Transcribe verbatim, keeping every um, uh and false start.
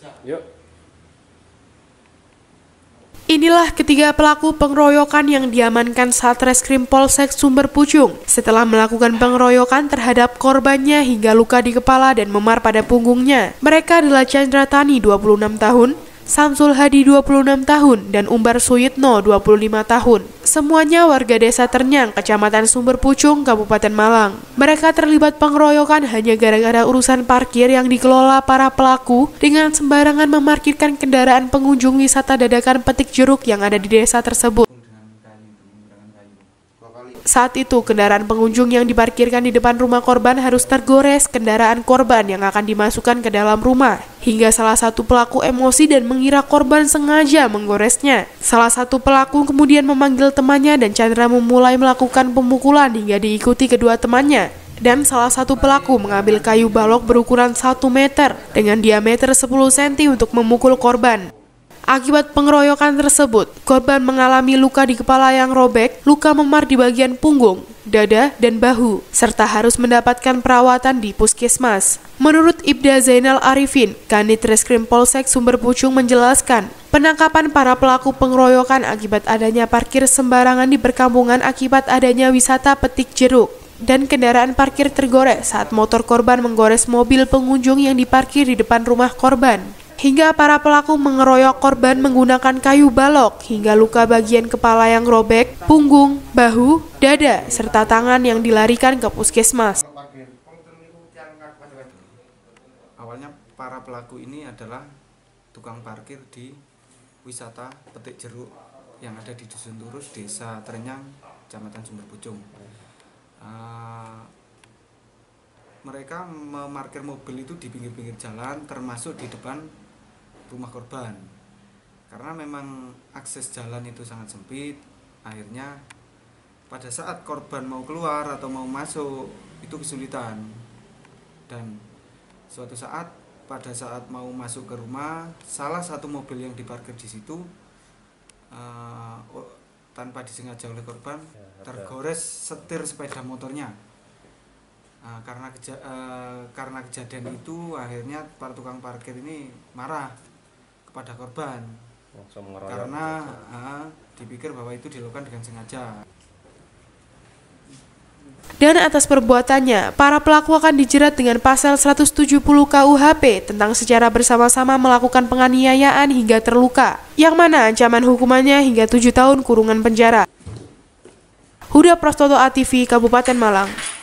Yuk. Inilah ketiga pelaku pengeroyokan yang diamankan Satreskrim Polsek Sumber Pucung setelah melakukan pengeroyokan terhadap korbannya hingga luka di kepala dan memar pada punggungnya. Mereka adalah Chandra Tani, dua puluh enam tahun, Samsul Hadi, dua puluh enam tahun, dan Umbar Suyitno, dua puluh lima tahun. Semuanya warga desa Ternyang, Kecamatan Sumber Pucung, Kabupaten Malang. Mereka terlibat pengeroyokan hanya gara-gara urusan parkir yang dikelola para pelaku dengan sembarangan memarkirkan kendaraan pengunjung wisata dadakan petik jeruk yang ada di desa tersebut. Saat itu, kendaraan pengunjung yang diparkirkan di depan rumah korban harus tergores kendaraan korban yang akan dimasukkan ke dalam rumah. Hingga salah satu pelaku emosi dan mengira korban sengaja menggoresnya. Salah satu pelaku kemudian memanggil temannya dan Chandra memulai melakukan pemukulan hingga diikuti kedua temannya. Dan salah satu pelaku mengambil kayu balok berukuran satu meter dengan diameter sepuluh sentimeter untuk memukul korban. Akibat pengeroyokan tersebut, korban mengalami luka di kepala yang robek, luka memar di bagian punggung, dada, dan bahu, serta harus mendapatkan perawatan di puskesmas. Menurut Ibda Zainal Arifin, Kanit Reskrim Polsek Sumber Pucung menjelaskan, penangkapan para pelaku pengeroyokan akibat adanya parkir sembarangan di perkampungan akibat adanya wisata petik jeruk, dan kendaraan parkir tergores saat motor korban menggores mobil pengunjung yang diparkir di depan rumah korban. Hingga para pelaku mengeroyok korban menggunakan kayu balok hingga luka bagian kepala yang robek, punggung, bahu, dada, serta tangan yang dilarikan ke puskesmas. Awalnya para pelaku ini adalah tukang parkir di wisata petik jeruk yang ada di Dusun Turus, Desa Ternyang, Kecamatan Sumber Pucung. Uh, mereka memarkir mobil itu di pinggir-pinggir jalan, termasuk di depan rumah korban. Karena memang akses jalan itu sangat sempit, akhirnya pada saat korban mau keluar atau mau masuk itu kesulitan. Dan suatu saat pada saat mau masuk ke rumah, salah satu mobil yang diparkir di situ uh, tanpa disengaja oleh korban tergores setir sepeda motornya. Uh, karena, keja uh, karena kejadian itu akhirnya para tukang parkir ini marah kepada korban karena uh, dipikir bahwa itu dilakukan dengan sengaja. Dan atas perbuatannya, para pelaku akan dijerat dengan pasal seratus tujuh puluh K U H P tentang secara bersama-sama melakukan penganiayaan hingga terluka, yang mana ancaman hukumannya hingga tujuh tahun kurungan penjara. Huda Prastoto, A T V, Kabupaten Malang.